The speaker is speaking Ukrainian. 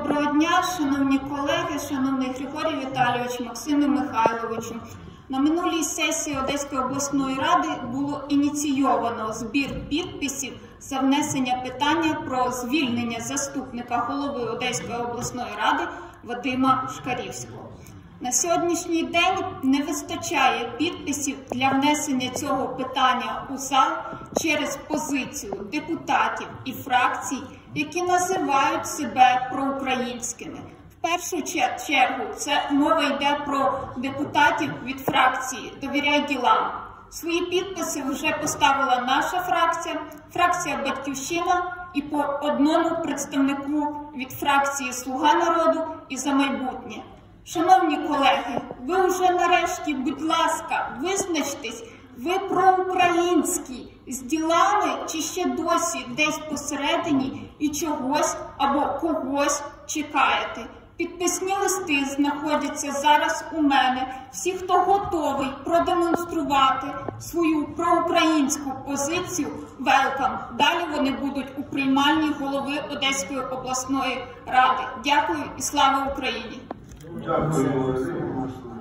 Доброго дня, шановні колеги, шановний Григорій Віталійович, Максиме Михайловичу. На минулій сесії Одеської обласної ради було ініційовано збір підписів за внесення питання про звільнення заступника голови Одеської обласної ради Вадима Шкарівського. На сьогоднішній день не вистачає підписів для внесення цього питання у зал через позицію депутатів і фракцій, які називають себе проукраїнськими. В першу чергу це мова йде про депутатів від фракції «Довіряй ділам». Свої підписи вже поставила наша фракція, фракція «Батьківщина» і по одному представнику від фракції «Слуга народу» і «За майбутнє». Шановні колеги, ви вже нарешті, будь ласка, визначтесь, ви проукраїнські з ділами чи ще досі десь посередині і чогось або когось чекаєте. Підписні листи знаходяться зараз у мене. Всі, хто готовий продемонструвати свою проукраїнську позицію, велкам. Далі вони будуть у приймальні голови Одеської обласної ради. Дякую і слава Україні! Дякую.